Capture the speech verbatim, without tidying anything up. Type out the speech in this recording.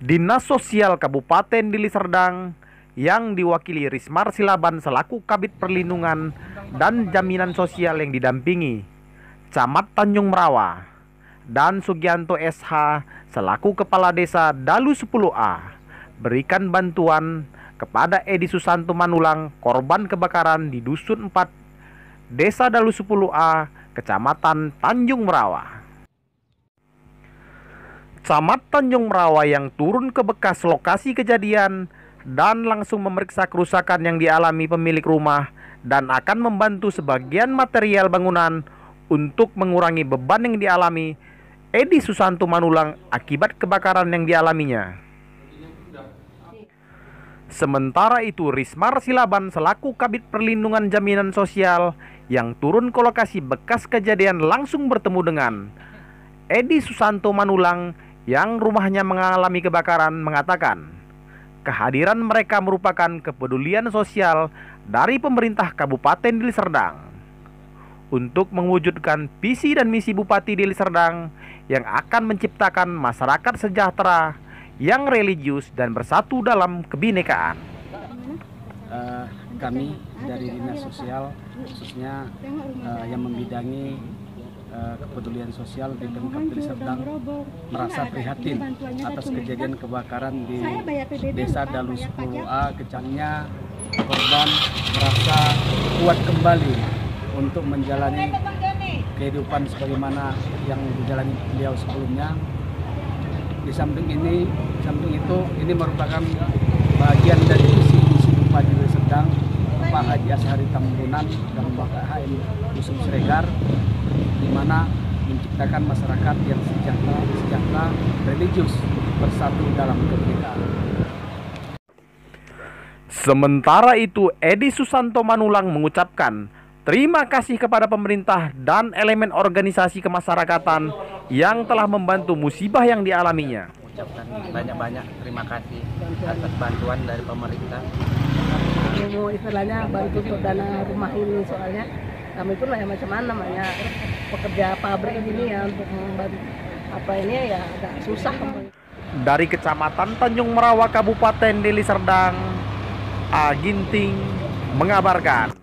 Dinas Sosial Kabupaten Deli Serdang yang diwakili Rismar Silaban selaku Kabid Perlindungan dan Jaminan Sosial yang didampingi Camat Tanjung Merawa dan Sugianto S H selaku Kepala Desa Dalu sepuluh A berikan bantuan kepada Edi Susanto Manulang, korban kebakaran di Dusun empat Desa Dalu sepuluh A, Kecamatan Tanjung Merawa. Camat Tanjung Merawa yang turun ke bekas lokasi kejadian dan langsung memeriksa kerusakan yang dialami pemilik rumah dan akan membantu sebagian material bangunan untuk mengurangi beban yang dialami Edi Susanto Manulang akibat kebakaran yang dialaminya. Sementara itu, Rismar Silaban selaku Kabid Perlindungan Jaminan Sosial yang turun ke lokasi bekas kejadian langsung bertemu dengan Edi Susanto Manulang yang rumahnya mengalami kebakaran mengatakan kehadiran mereka merupakan kepedulian sosial dari pemerintah Kabupaten Deli Serdang untuk mewujudkan visi dan misi Bupati Deli Serdang yang akan menciptakan masyarakat sejahtera yang religius dan bersatu dalam kebinekaan. Uh, kami dari Dinas Sosial khususnya uh, yang membidangi uh, kepedulian sosial di Pemkab Deli Serdang merasa prihatin atas kejadian kebakaran di Desa Dalu sepuluh A. Kecamatan korban merasa kuat kembali untuk menjalani kehidupan sebagaimana yang dijalani beliau sebelumnya. Di samping ini, samping itu, ini merupakan bagian dari visi misi Bupati Deli Serdang, Pak Haji Ashari Tambunan dan Bapak H M Yusuf Sregar, di mana menciptakan masyarakat yang sejahtera, sejahtera, religius, bersatu dalam kebinekaan. Sementara itu, Edi Susanto Manulang mengucapkan terima kasih kepada pemerintah dan elemen organisasi kemasyarakatan yang telah membantu musibah yang dialaminya. Ucapkan banyak-banyak terima kasih atas bantuan dari pemerintah. Mau istilahnya bantu untuk dana rumah ini, soalnya kami pun ya macam mana namanya pekerja pabrik ini ya, untuk membantu apa ini ya agak susah. Dari Kecamatan Tanjung Merawa, Kabupaten Deli Serdang, A Ginting mengabarkan.